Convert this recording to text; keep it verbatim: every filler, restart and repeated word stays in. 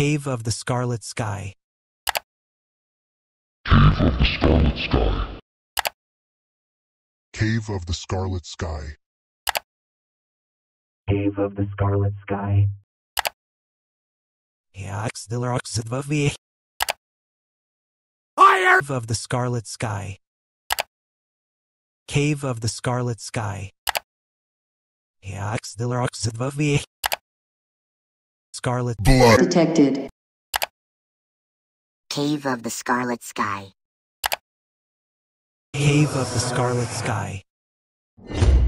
Cave of the Scarlet Sky. Cave of the Scarlet Sky. Cave of the Scarlet Sky. Cave of the Scarlet Sky. Yax Dilaroxidvavi. Fire of the Scarlet Sky. Cave of the Scarlet Sky. Yax Dilaroxidvavi. Scarlet Blood. Detected. Cave of the Scarlet Sky. Cave of the Scarlet Sky.